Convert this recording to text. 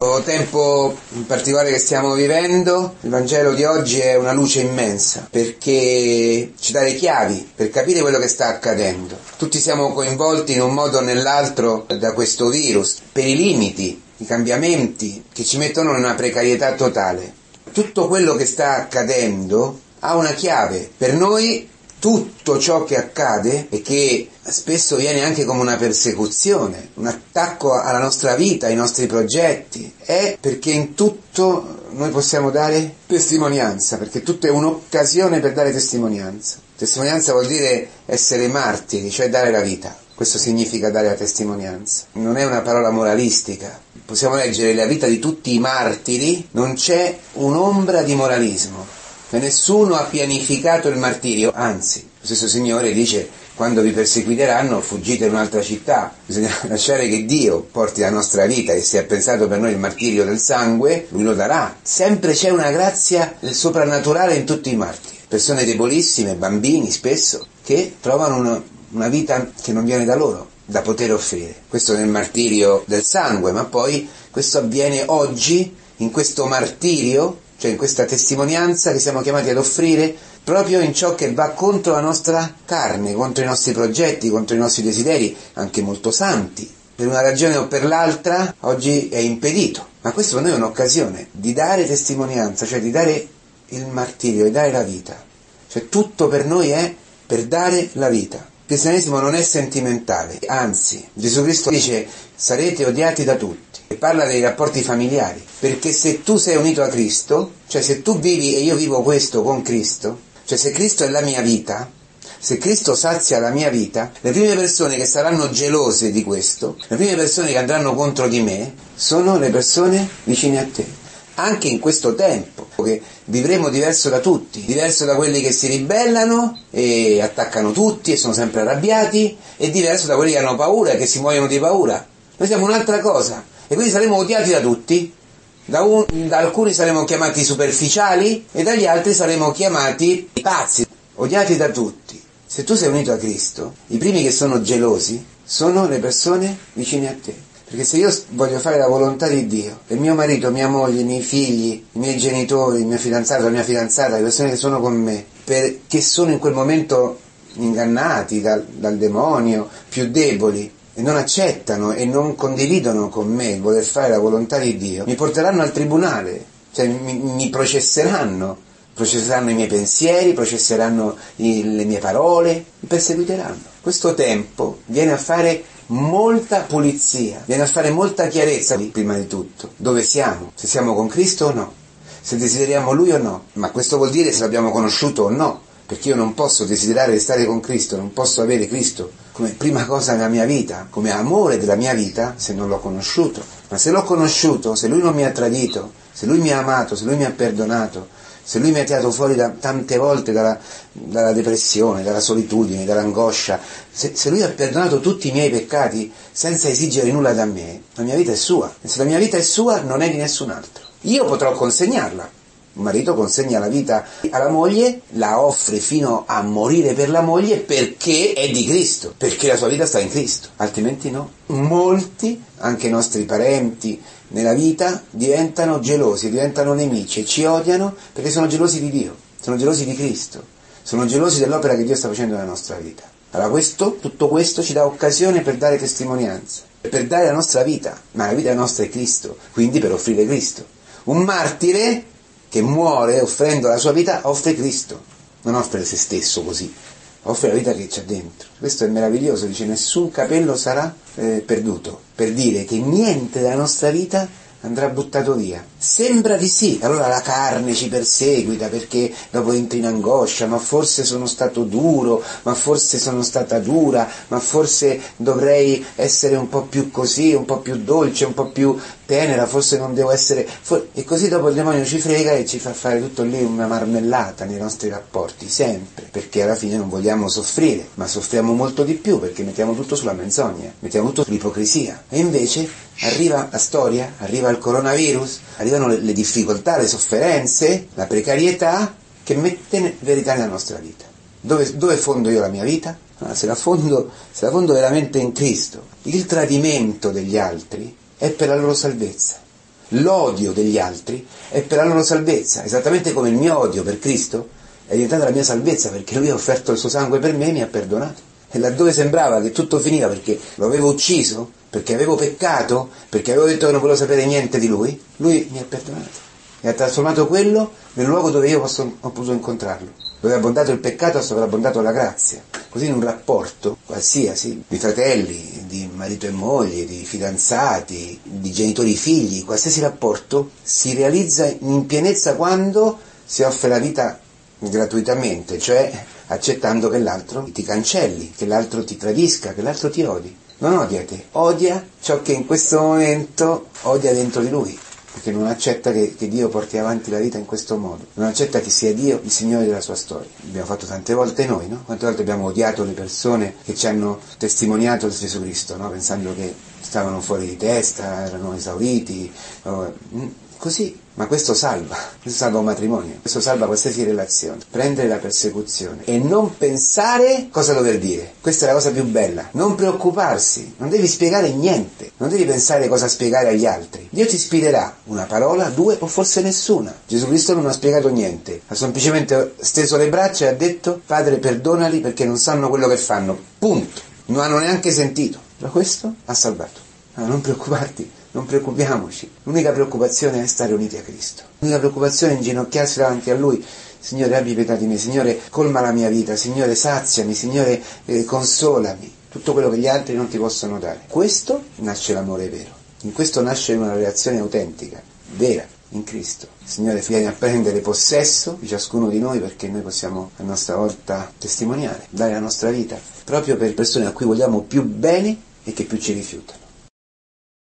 Tempo in particolare che stiamo vivendo, il Vangelo di oggi è una luce immensa perché ci dà le chiavi per capire quello che sta accadendo. Tutti siamo coinvolti in un modo o nell'altro da questo virus, per i limiti, i cambiamenti che ci mettono in una precarietà totale. Tutto quello che sta accadendo ha una chiave. Per noi tutto ciò che accade e che spesso viene anche come una persecuzione, un attacco alla nostra vita, ai nostri progetti, è perché in tutto noi possiamo dare testimonianza, perché tutto è un'occasione per dare testimonianza. Testimonianza vuol dire essere martiri, cioè dare la vita. Questo significa dare la testimonianza. Non è una parola moralistica. Possiamo leggere la vita di tutti i martiri, non c'è un'ombra di moralismo. Nessuno ha pianificato il martirio, anzi, lo stesso Signore dice: quando vi perseguiteranno fuggite in un'altra città. Bisogna lasciare che Dio porti la nostra vita, e se ha pensato per noi il martirio del sangue, Lui lo darà. Sempre c'è una grazia del soprannaturale in tutti i martiri. Persone debolissime, bambini spesso, che trovano una vita che non viene da loro, da poter offrire. Questo nel martirio del sangue, ma poi questo avviene oggi, in questo martirio, cioè in questa testimonianza che siamo chiamati ad offrire proprio in ciò che va contro la nostra carne, contro i nostri progetti, contro i nostri desideri, anche molto santi. Per una ragione o per l'altra oggi è impedito, ma questo per noi è un'occasione di dare testimonianza, cioè di dare il martirio, di dare la vita. Cioè tutto per noi è per dare la vita. Il cristianesimo non è sentimentale, anzi Gesù Cristo dice: sarete odiati da tutti, e parla dei rapporti familiari, perché se tu sei unito a Cristo, cioè se tu vivi e io vivo questo con Cristo, cioè se Cristo è la mia vita, se Cristo sazia la mia vita, le prime persone che saranno gelose di questo, le prime persone che andranno contro di me, sono le persone vicine a te. Anche in questo tempo, che vivremo diverso da tutti, diverso da quelli che si ribellano e attaccano tutti e sono sempre arrabbiati, e diverso da quelli che hanno paura e che si muoiono di paura. Noi siamo un'altra cosa, e quindi saremo odiati da tutti. Da alcuni saremo chiamati superficiali e dagli altri saremo chiamati pazzi, odiati da tutti. Se tu sei unito a Cristo, i primi che sono gelosi sono le persone vicine a te. Perché se io voglio fare la volontà di Dio, e mio marito, mia moglie, i miei figli, i miei genitori, il mio fidanzato, la mia fidanzata, le persone che sono con me, perché sono in quel momento ingannati dal demonio, più deboli, e non accettano e non condividono con me il voler fare la volontà di Dio, mi porteranno al tribunale, cioè mi processeranno i miei pensieri, processeranno le mie parole, mi perseguiteranno. Questo tempo viene a fare molta pulizia, viene a fare molta chiarezza, prima di tutto, dove siamo, se siamo con Cristo o no, se desideriamo Lui o no, ma questo vuol dire se l'abbiamo conosciuto o no, perché io non posso desiderare di stare con Cristo, non posso avere Cristo come prima cosa nella mia vita, come amore della mia vita, se non l'ho conosciuto. Ma se l'ho conosciuto, se Lui non mi ha tradito, se Lui mi ha amato, se Lui mi ha perdonato, se Lui mi ha tirato fuori tante volte dalla depressione, dalla solitudine, dall'angoscia, se Lui ha perdonato tutti i miei peccati senza esigere nulla da me, la mia vita è sua. E se la mia vita è sua, non è di nessun altro. Io potrò consegnarla. Un marito consegna la vita alla moglie, la offre fino a morire per la moglie perché è di Cristo, perché la sua vita sta in Cristo, altrimenti no. Molti, anche i nostri parenti nella vita, diventano gelosi, diventano nemici e ci odiano perché sono gelosi di Dio, sono gelosi di Cristo, sono gelosi dell'opera che Dio sta facendo nella nostra vita. Allora tutto questo ci dà occasione per dare testimonianza, per dare la nostra vita, ma la vita nostra è Cristo, quindi per offrire Cristo. Un martire che muore offrendo la sua vita offre Cristo, non offre se stesso così, offre la vita che c'è dentro. Questo è meraviglioso, dice: nessun capello sarà perduto, per dire che niente della nostra vita andrà buttato via. Sembra di sì, allora la carne ci perseguita perché dopo entri in angoscia, ma forse sono stato duro, ma forse sono stata dura, ma forse dovrei essere un po' più così, un po' più dolce, un po' più tenera, forse non devo essere... E così dopo il demonio ci frega e ci fa fare tutto lì una marmellata nei nostri rapporti, sempre, perché alla fine non vogliamo soffrire, ma soffriamo molto di più perché mettiamo tutto sulla menzogna, mettiamo tutto sull'ipocrisia. E invece arriva la storia, arriva il coronavirus, arrivano le difficoltà, le sofferenze, la precarietà che mette verità nella nostra vita. Dove fondo io la mia vita? Se la fondo veramente in Cristo. Il tradimento degli altri è per la loro salvezza. l'odio degli altri è per la loro salvezza, esattamente come il mio odio per Cristo è diventata la mia salvezza, perché Lui ha offerto il suo sangue per me e mi ha perdonato. E laddove sembrava che tutto finiva perché lo avevo ucciso, perché avevo peccato, perché avevo detto che non volevo sapere niente di Lui, Lui mi ha perdonato e ha trasformato quello nel luogo dove io ho potuto incontrarlo. Dove è abbondato il peccato ha sovrabbondato la grazia. Così in un rapporto qualsiasi, di fratelli, di marito e moglie, di fidanzati, di genitori figli, qualsiasi rapporto si realizza in pienezza quando si offre la vita gratuitamente, cioè accettando che l'altro ti cancelli, che l'altro ti tradisca, che l'altro ti odi. Non odia te, odia ciò che in questo momento odia dentro di lui, perché non accetta che Dio porti avanti la vita in questo modo, non accetta che sia Dio il Signore della sua storia. L'abbiamo fatto tante volte noi, no? Quante volte abbiamo odiato le persone che ci hanno testimoniato il Gesù Cristo, no? Pensando che stavano fuori di testa, erano esauriti, così. Ma questo salva un matrimonio, questo salva qualsiasi relazione. Prendere la persecuzione e non pensare cosa dover dire. Questa è la cosa più bella. Non preoccuparsi, non devi spiegare niente, non devi pensare cosa spiegare agli altri. Dio ti spiegherà una parola, due o forse nessuna. Gesù Cristo non ha spiegato niente, ha semplicemente steso le braccia e ha detto: Padre, perdonali perché non sanno quello che fanno. Punto. Non hanno neanche sentito. Ma questo ha salvato. Non preoccuparti. Non preoccupiamoci, l'unica preoccupazione è stare uniti a Cristo, l'unica preoccupazione è inginocchiarsi davanti a Lui. Signore, abbi pietà di me, Signore, colma la mia vita, Signore, saziami, Signore, consolami, tutto quello che gli altri non ti possono dare. Questo nasce l'amore vero, in questo nasce una relazione autentica, vera, in Cristo. Signore, vieni a prendere possesso di ciascuno di noi, perché noi possiamo a nostra volta testimoniare, dare la nostra vita, proprio per persone a cui vogliamo più bene e che più ci rifiutano.